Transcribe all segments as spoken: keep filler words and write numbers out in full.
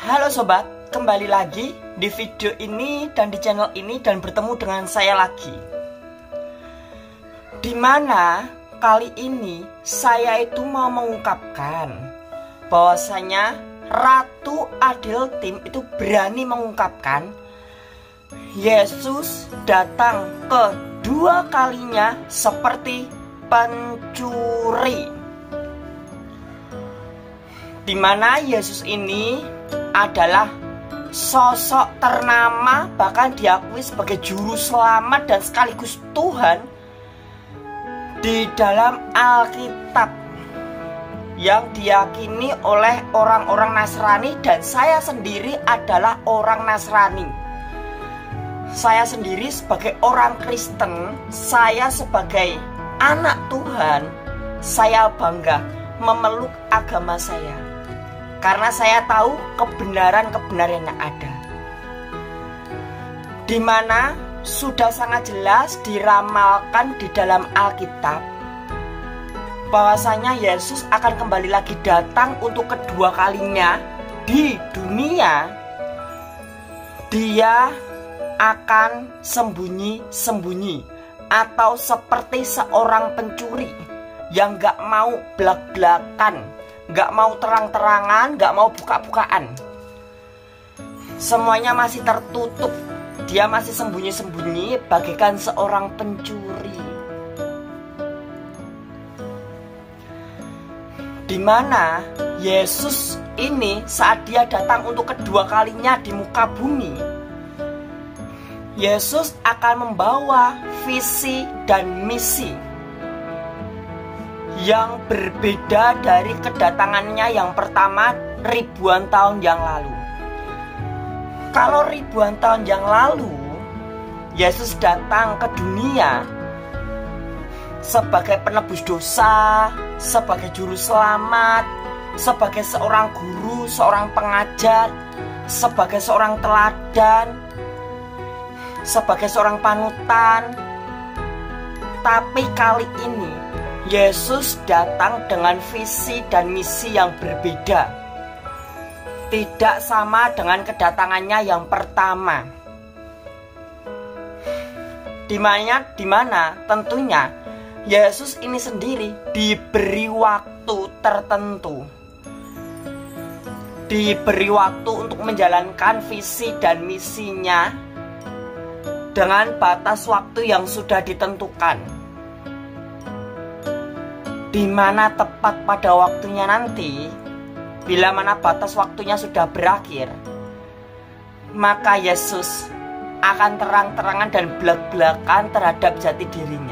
Halo sobat, kembali lagi di video ini dan di channel ini dan bertemu dengan saya lagi. Dimana kali ini saya itu mau mengungkapkan bahwasanya Ratu Adeltim itu berani mengungkapkan Yesus datang kedua kalinya seperti pencuri. Dimana Yesus ini adalah sosok ternama, bahkan diakui sebagai juru selamat dan sekaligus Tuhan di dalam Alkitab yang diyakini oleh orang-orang Nasrani, dan saya sendiri adalah orang Nasrani. Saya sendiri sebagai orang Kristen, saya sebagai anak Tuhan, saya bangga memeluk agama saya karena saya tahu kebenaran-kebenaran yang ada, di mana sudah sangat jelas diramalkan di dalam Alkitab bahwasanya Yesus akan kembali lagi datang untuk kedua kalinya di dunia. Dia akan sembunyi-sembunyi atau seperti seorang pencuri yang gak mau belak-belakan, gak mau terang-terangan, gak mau buka-bukaan. Semuanya masih tertutup. Dia masih sembunyi-sembunyi bagaikan seorang pencuri. Dimana Yesus ini saat dia datang untuk kedua kalinya di muka bumi, Yesus akan membawa visi dan misi yang berbeda dari kedatangannya yang pertama ribuan tahun yang lalu. Kalau ribuan tahun yang lalu Yesus datang ke dunia sebagai penebus dosa, sebagai juru selamat, sebagai seorang guru, seorang pengajar, sebagai seorang teladan, sebagai seorang panutan. Tapi kali ini Yesus datang dengan visi dan misi yang berbeda. Tidak sama dengan kedatangannya yang pertama. Dimana, dimana tentunya Yesus ini sendiri diberi waktu tertentu, diberi waktu untuk menjalankan visi dan misinya dengan batas waktu yang sudah ditentukan, di mana tepat pada waktunya nanti, bila mana batas waktunya sudah berakhir, maka Yesus akan terang-terangan dan belak-belakan terhadap jati dirinya.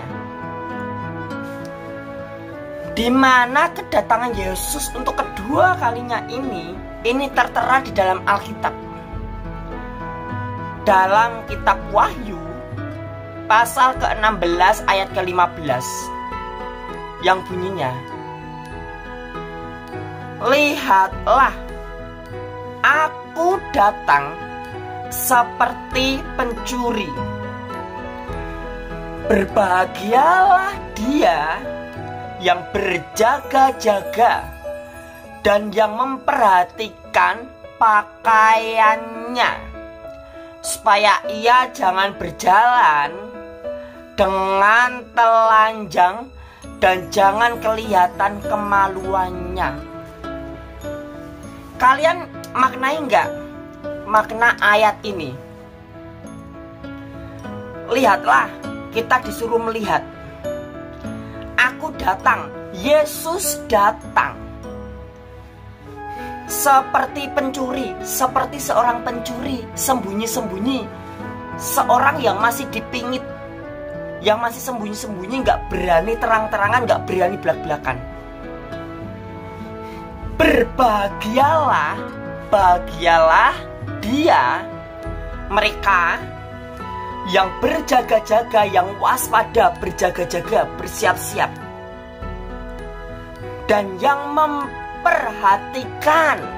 Di mana kedatangan Yesus untuk kedua kalinya ini, ini tertera di dalam Alkitab. Dalam kitab Wahyu, pasal ke enam belas ayat ke lima belas, yang bunyinya, lihatlah, aku datang seperti pencuri. Berbahagialah dia yang berjaga-jaga dan yang memperhatikan pakaiannya, supaya ia jangan berjalan dengan telanjang dan jangan kelihatan kemaluannya. Kalian maknai enggak makna ayat ini? Lihatlah, kita disuruh melihat. Aku datang, Yesus datang seperti pencuri, seperti seorang pencuri, sembunyi-sembunyi, seorang yang masih dipingit, yang masih sembunyi-sembunyi, gak berani terang-terangan, gak berani belak-belakan. Berbahagialah, bahagialah dia, mereka yang berjaga-jaga, yang waspada, berjaga-jaga, bersiap-siap, dan yang memperhatikan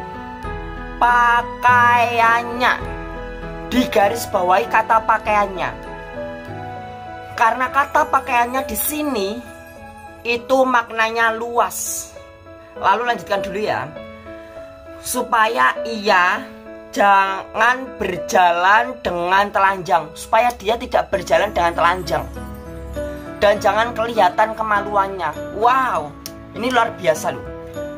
pakaiannya. Digaris bawahi kata pakaiannya, karena kata pakaiannya di sini itu maknanya luas. Lalu lanjutkan dulu ya. Supaya ia jangan berjalan dengan telanjang, supaya dia tidak berjalan dengan telanjang. Dan jangan kelihatan kemaluannya. Wow, ini luar biasa loh.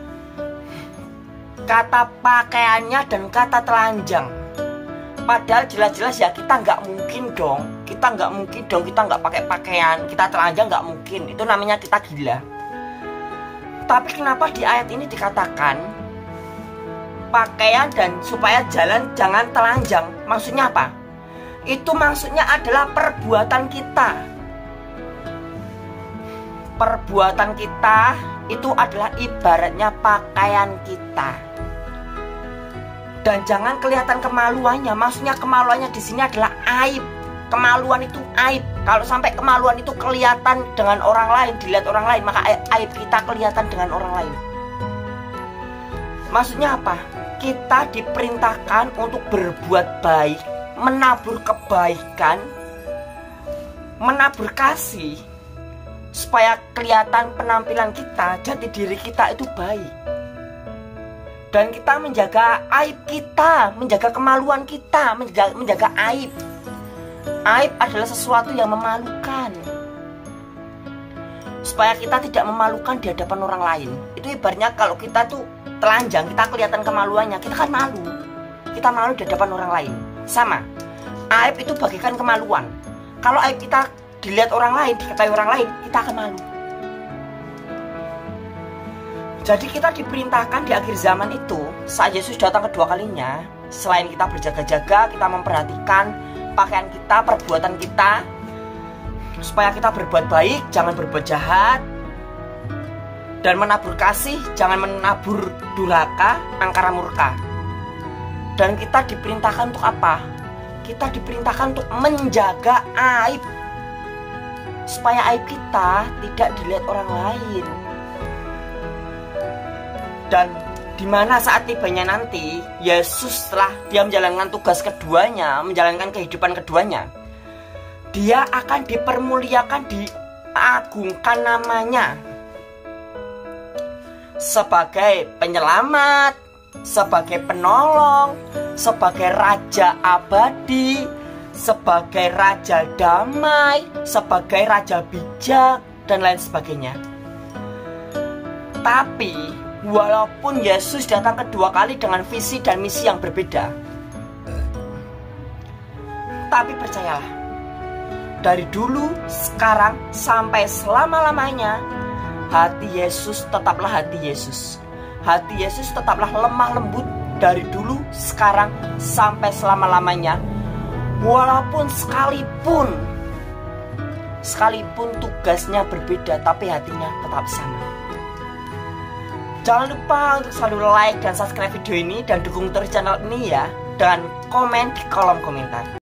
Kata pakaiannya dan kata telanjang. Padahal jelas-jelas ya kita nggak mungkin dong. Kita nggak mungkin dong, kita nggak pakai pakaian, kita telanjang nggak mungkin. Itu namanya kita gila. Tapi kenapa di ayat ini dikatakan pakaian dan supaya jalan jangan telanjang? Maksudnya apa? Itu maksudnya adalah perbuatan kita. Perbuatan kita itu adalah ibaratnya pakaian kita. Dan jangan kelihatan kemaluannya. Maksudnya kemaluannya di sini adalah aib. Kemaluan itu aib. Kalau sampai kemaluan itu kelihatan dengan orang lain, dilihat orang lain, maka aib kita kelihatan dengan orang lain. Maksudnya apa? Kita diperintahkan untuk berbuat baik, menabur kebaikan, menabur kasih, supaya kelihatan penampilan kita, jati diri kita itu baik. Dan kita menjaga aib kita, menjaga kemaluan kita, menjaga, menjaga aib. Aib adalah sesuatu yang memalukan, supaya kita tidak memalukan di hadapan orang lain. Itu ibaratnya kalau kita tuh telanjang, kita kelihatan kemaluannya, kita kan malu. Kita malu di hadapan orang lain. Sama, aib itu bagaikan kemaluan. Kalau aib kita dilihat orang lain, diketahui orang lain, kita akan malu. Jadi kita diperintahkan di akhir zaman itu, saat Yesus datang kedua kalinya, selain kita berjaga-jaga, kita memperhatikan pakaian kita, perbuatan kita, supaya kita berbuat baik, jangan berbuat jahat, dan menabur kasih, jangan menabur durhaka, angkara murka. Dan kita diperintahkan untuk apa? Kita diperintahkan untuk menjaga aib, supaya aib kita tidak dilihat orang lain. Dan dimana saat tibanya nanti Yesus setelah dia menjalankan tugas keduanya, menjalankan kehidupan keduanya, dia akan dipermuliakan, diagungkan namanya sebagai penyelamat, sebagai penolong, sebagai raja abadi, sebagai raja damai, sebagai raja bijak, dan lain sebagainya. Tapi walaupun Yesus datang kedua kali dengan visi dan misi yang berbeda, tapi percayalah, dari dulu, sekarang, sampai selama-lamanya, hati Yesus tetaplah hati Yesus. Hati Yesus tetaplah lemah lembut dari dulu, sekarang, sampai selama-lamanya. Walaupun sekalipun Sekalipun tugasnya berbeda, tapi hatinya tetap sama. Jangan lupa untuk selalu like dan subscribe video ini, dan dukung terus channel ini ya, dan komen di kolom komentar.